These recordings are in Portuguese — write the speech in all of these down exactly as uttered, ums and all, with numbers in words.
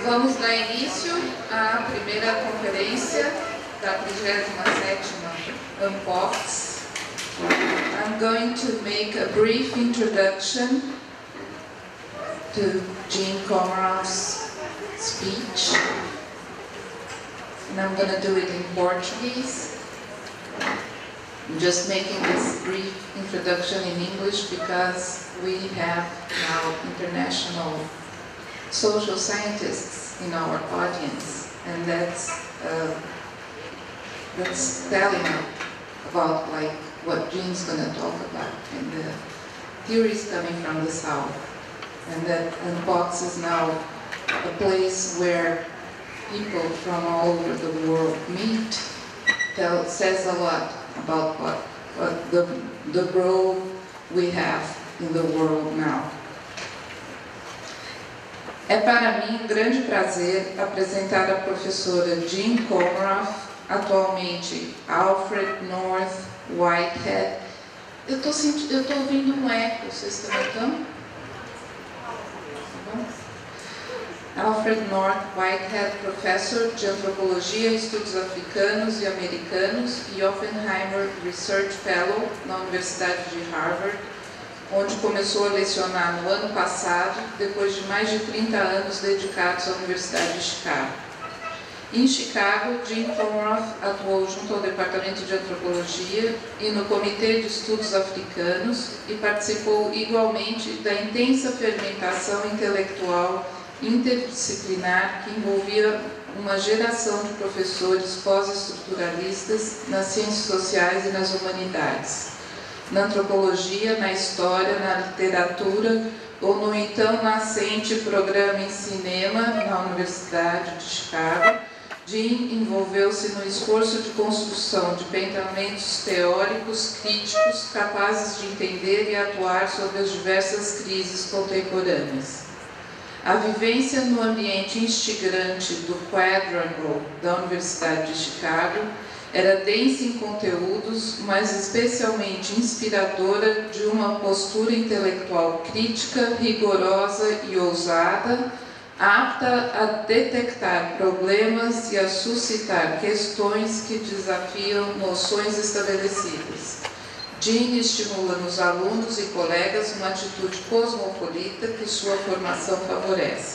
Vamos dar início à primeira conferência da trigésima sétima Unbox. I'm going to make a brief introduction to Jean Komaroff's speech, and I'm going to do it in Portuguese. I'm just making this brief introduction in English because we have now international social scientists in our audience, and that's uh, that's telling about like what Jean's going to talk about and the theories coming from the South, and that Unbox is now a place where people from all over the world meet. Tell, says a lot about what, what the, the role we have in the world now. É para mim um grande prazer apresentar a professora Jean Komaroff, atualmente Alfred North Whitehead. Eu estou sentindo, eu estou ouvindo um eco, vocês também estão? Alfred North Whitehead, professor de Antropologia e Estudos Africanos e Americanos e Oppenheimer Research Fellow na Universidade de Harvard, onde começou a lecionar no ano passado, depois de mais de trinta anos dedicados à Universidade de Chicago. Em Chicago, Jean Komaroff atuou junto ao Departamento de Antropologia e no Comitê de Estudos Africanos e participou igualmente da intensa fermentação intelectual interdisciplinar que envolvia uma geração de professores pós-estruturalistas nas ciências sociais e nas humanidades, na antropologia, na história, na literatura ou no então nascente programa em cinema na Universidade de Chicago. Jean envolveu-se no esforço de construção de pensamentos teóricos críticos capazes de entender e atuar sobre as diversas crises contemporâneas. A vivência no ambiente instigante do Quadrangle da Universidade de Chicago era densa em conteúdos, mas especialmente inspiradora de uma postura intelectual crítica, rigorosa e ousada, apta a detectar problemas e a suscitar questões que desafiam noções estabelecidas. Jean estimula nos alunos e colegas uma atitude cosmopolita que sua formação favorece.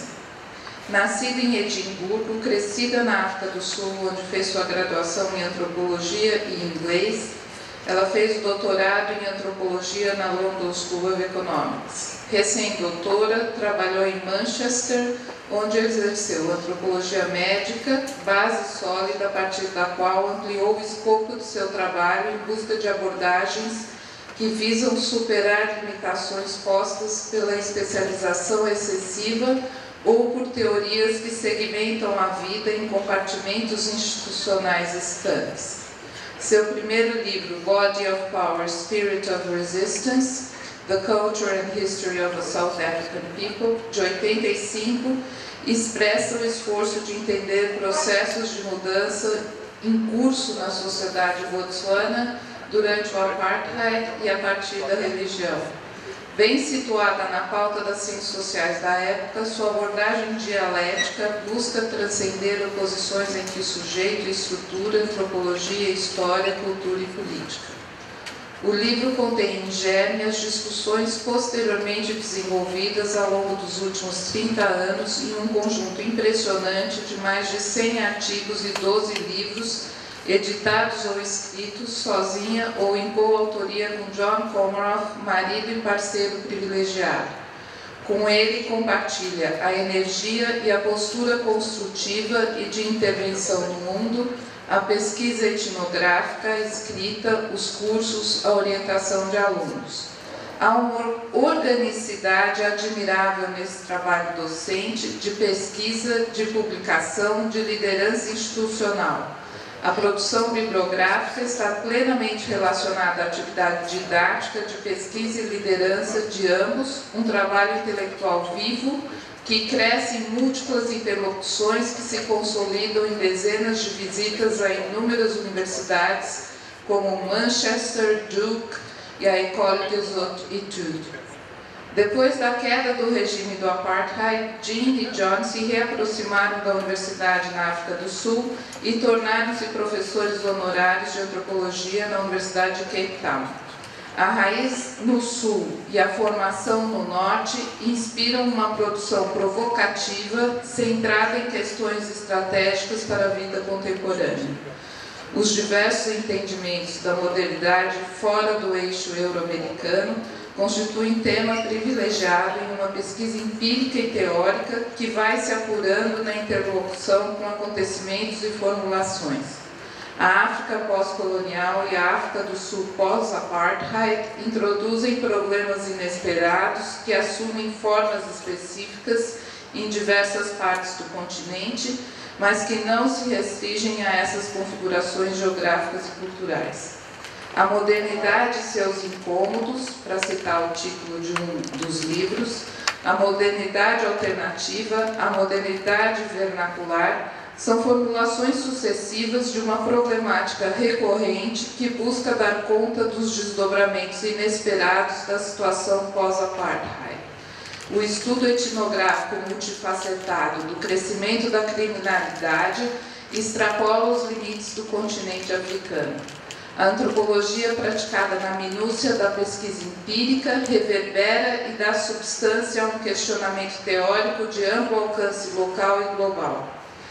Nascida em Edimburgo, crescida na África do Sul, onde fez sua graduação em Antropologia e Inglês, ela fez o doutorado em Antropologia na London School of Economics. Recém-doutora, trabalhou em Manchester, onde exerceu Antropologia Médica, base sólida a partir da qual ampliou o escopo de seu trabalho em busca de abordagens que visam superar limitações postas pela especialização excessiva ou por teorias que segmentam a vida em compartimentos institucionais estanques. Seu primeiro livro, Body of Power, Spirit of Resistance, The Culture and History of the South African People, de oitenta e cinco, expressa o esforço de entender processos de mudança em curso na sociedade botsuana durante o apartheid e a partir da religião. Bem situada na pauta das ciências sociais da época, sua abordagem dialética busca transcender oposições entre sujeito e estrutura, antropologia, história, cultura e política. O livro contém em germe as discussões posteriormente desenvolvidas ao longo dos últimos trinta anos em um conjunto impressionante de mais de cem artigos e doze livros, editados ou escritos sozinha ou em coautoria com John Komaroff, marido e parceiro privilegiado. Com ele compartilha a energia e a postura construtiva e de intervenção no mundo, a pesquisa etnográfica, a escrita, os cursos, a orientação de alunos. Há uma organicidade admirável nesse trabalho docente, de pesquisa, de publicação, de liderança institucional. A produção bibliográfica está plenamente relacionada à atividade didática, de pesquisa e liderança de ambos, um trabalho intelectual vivo, que cresce em múltiplas interlocuções que se consolidam em dezenas de visitas a inúmeras universidades, como Manchester, Duke e a École des Hautes Études. Depois da queda do regime do apartheid, Jean e John se reaproximaram da universidade na África do Sul e tornaram-se professores honorários de antropologia na Universidade de Cape Town. A raiz no Sul e a formação no Norte inspiram uma produção provocativa centrada em questões estratégicas para a vida contemporânea. Os diversos entendimentos da modernidade fora do eixo euro-americano constituem tema privilegiado em uma pesquisa empírica e teórica que vai se apurando na interlocução com acontecimentos e formulações. A África pós-colonial e a África do Sul pós-apartheid introduzem problemas inesperados que assumem formas específicas em diversas partes do continente, mas que não se restringem a essas configurações geográficas e culturais. A modernidade e seus incômodos, para citar o título de um dos livros, a modernidade alternativa, a modernidade vernacular, são formulações sucessivas de uma problemática recorrente que busca dar conta dos desdobramentos inesperados da situação pós-apartheid. O estudo etnográfico multifacetado do crescimento da criminalidade extrapola os limites do continente africano. A antropologia praticada na minúcia da pesquisa empírica reverbera e dá substância a um questionamento teórico de amplo alcance local e global.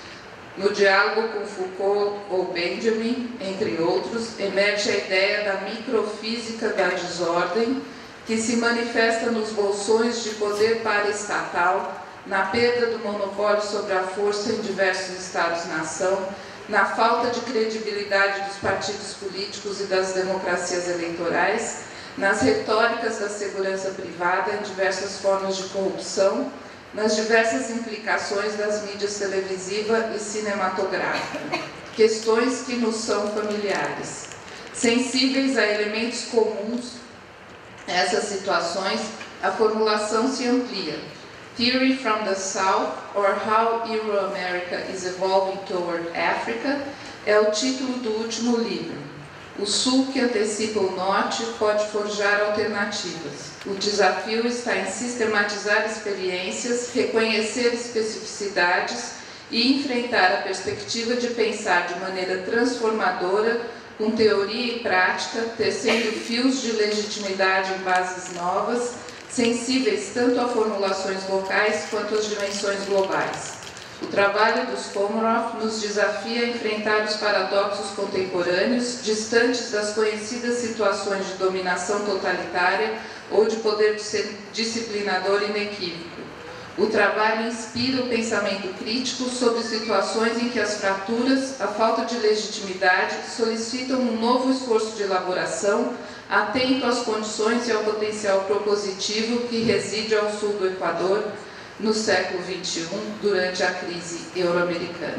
No diálogo com Foucault ou Benjamin, entre outros, emerge a ideia da microfísica da desordem, que se manifesta nos bolsões de poder paraestatal, na perda do monopólio sobre a força em diversos estados-nação, na falta de credibilidade dos partidos políticos e das democracias eleitorais, nas retóricas da segurança privada em diversas formas de corrupção, nas diversas implicações das mídias televisiva e cinematográfica, questões que nos são familiares. Sensíveis a elementos comuns a essas situações, a formulação se amplia. Theory from the South, or How Euro-America is Evolving Toward Africa, é o título do último livro. O Sul que antecipa o Norte pode forjar alternativas. O desafio está em sistematizar experiências, reconhecer especificidades e enfrentar a perspectiva de pensar de maneira transformadora, com teoria e prática, tecendo fios de legitimidade em bases novas, sensíveis tanto a formulações locais quanto às dimensões globais. O trabalho dos Comaroff nos desafia a enfrentar os paradoxos contemporâneos, distantes das conhecidas situações de dominação totalitária ou de poder disciplinador inequívoco. O trabalho inspira o pensamento crítico sobre situações em que as fraturas, a falta de legitimidade, solicitam um novo esforço de elaboração, atento às condições e ao potencial propositivo que reside ao sul do Equador, no século vinte e um, durante a crise euro-americana.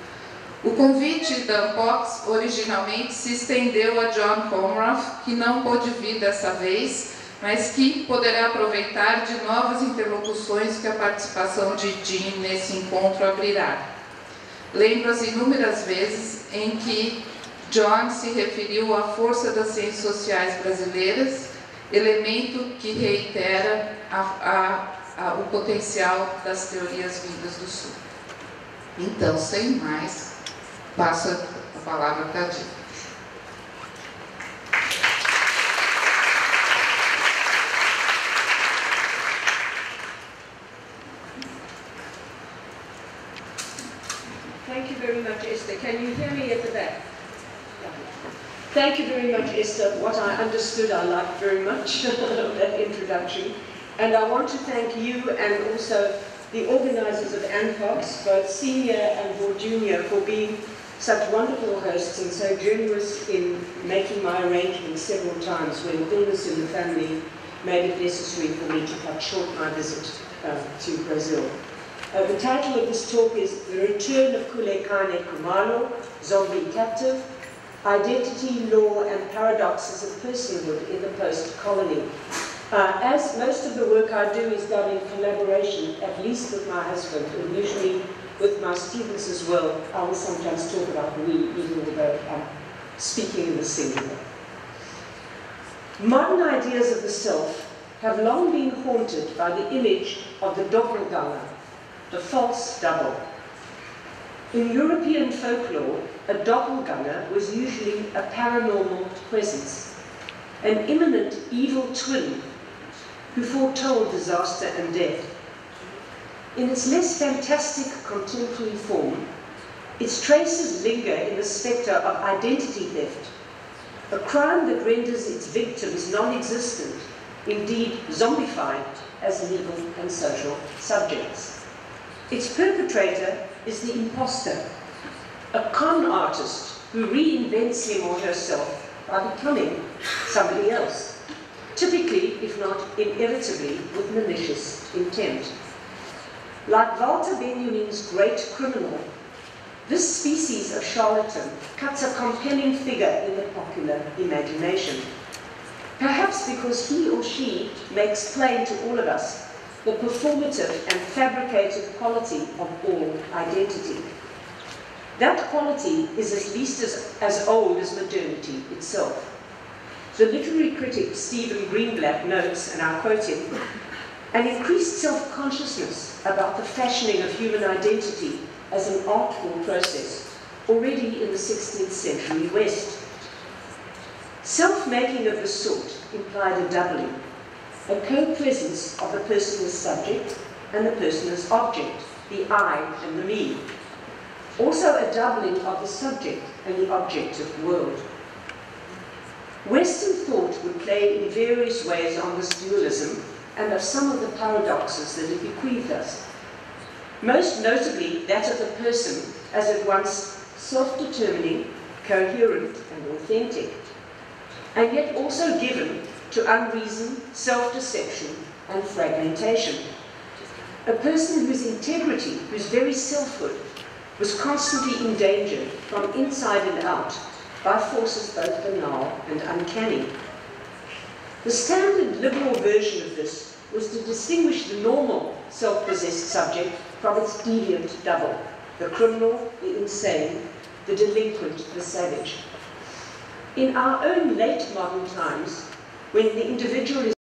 O convite da Unpox originalmente se estendeu a John Comaroff, que não pôde vir dessa vez, mas que poderá aproveitar de novas interlocuções que a participação de Jean nesse encontro abrirá. Lembro as inúmeras vezes em que John se referiu à força das ciências sociais brasileiras, elemento que reitera a, a o potencial das teorias vindas do Sul. Então, sem mais, passo a palavra para a Jean. Thank you very much, Esther. Can you hear me at the back? Thank you very much, Esther. What I understood, I liked very much, that introduction. And I want to thank you and also the organizers of Unpox, both senior and more junior, for being such wonderful hosts and so generous in making my arrangements several times when illness in the family made it necessary for me to cut short my visit uh, to Brazil. Uh, the title of this talk is The Return of Kulekane Khumalo, Zombie Captive, Identity, Law and Paradoxes of Personhood in the Post-Colony. Uh, as most of the work I do is done in collaboration, at least with my husband, and usually with my students as well, I will sometimes talk about we, even although I'm speaking in the singular. Modern ideas of the self have long been haunted by the image of the doppelganger, the false double. In European folklore, a doppelganger was usually a paranormal presence, an imminent evil twin who foretold disaster and death. In its less fantastic contemporary form, its traces linger in the spectre of identity theft, a crime that renders its victims non-existent, indeed zombified as legal and social subjects. Its perpetrator is the imposter, a con artist who reinvents him or herself by becoming somebody else, typically, if not inevitably, with malicious intent. Like Walter Benjamin's great criminal, this species of charlatan cuts a compelling figure in the popular imagination. Perhaps because he or she makes plain to all of us the performative and fabricated quality of all identity. That quality is at least as, as old as modernity itself. The literary critic Stephen Greenblatt notes, and I quote him, an increased self-consciousness about the fashioning of human identity as an artful process, already in the sixteenth century West. Self-making of this sort implied a doubling, a co-presence of the person as subject and the person as object, the I and the me. Also a doubling of the subject and the objective world. Western thought would play in various ways on this dualism and of some of the paradoxes that it bequeathed us. Most notably that of the person as at once self-determining, coherent and authentic, and yet also given to unreason, self-deception and fragmentation. A person whose integrity, whose very selfhood, was constantly endangered from inside and out by forces both banal and uncanny. The standard liberal version of this was to distinguish the normal self-possessed subject from its deviant double, the criminal, the insane, the delinquent, the savage. In our own late modern times, when the individual is